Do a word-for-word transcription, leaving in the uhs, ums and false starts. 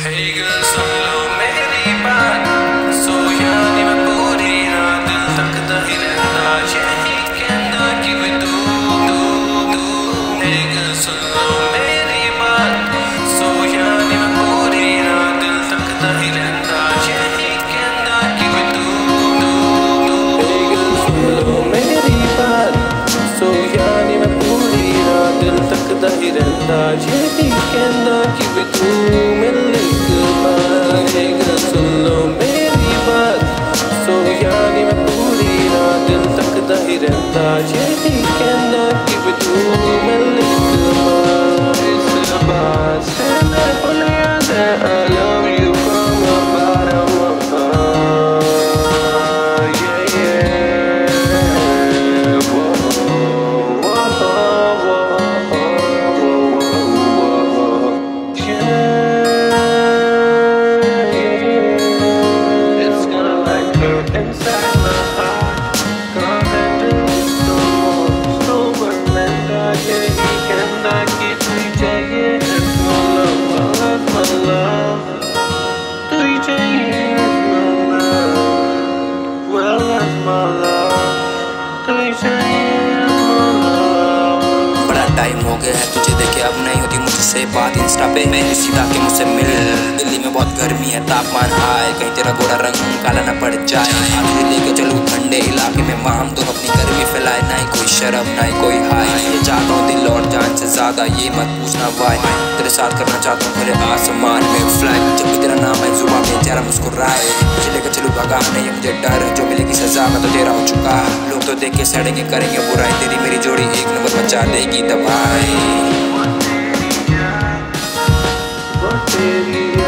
Hey girl, सुन लो मेरी बात, सोया नहीं मैं पूरी रात, दिल तकता ही रहता यही कहता कि वे तू तू तू। Hey girl, सुन लो मेरी बात, सोया नहीं मैं पूरी रात, दिल तकता ही रहता यही कहता कि वे तू तू तू। Hey girl, सुन लो मेरी बात, सोया नहीं मैं पूरी रात, दिल तकता ही रहता यही कहता कि वे तू मिल। रहता यही कहना कि वे तू मिलने इस बात से मैं भूल याद है I love you from the bottom of my heart, yeah yeah. Whoa, whoa, whoa, whoa, whoa, yeah, yeah. It's gonna like hurt inside my heart. बड़ा टाइम हो गया है तुझे देखे, अब नहीं होती मुझसे बात इंस्टा पे, मैं सीधा के मुझसे मिल। दिल्ली में बहुत गर्मी है, तापमान हाई, कहीं तेरा गोरा रंग काला न पड़ जाए। आगे लेके चलूं ठंडे इलाके में, वहाँ हम दोनों अपनी गर्मी फैलाए, ना ही कोई शर्म ना ही कोई हाय। ये चाहता हूँ दिल और जान से ज्यादा, ये मत पूछना वाई, तेरे साथ करना चाहता हूँ पूरे आसमान में फ्लाई। जब भी तेरा नाम है जुबान पे चेहरा मुस्कुराए, तुझे लेकर चलूं भगाने, ये मुझे डर है जो मिलेगी सजा, मैं तो तेरा हो चुका। लोग तो देख के सड़ेंगे करेंगे बुराई, तेरी मेरी जोड़ी एक नंबर मचा देगी दबाई।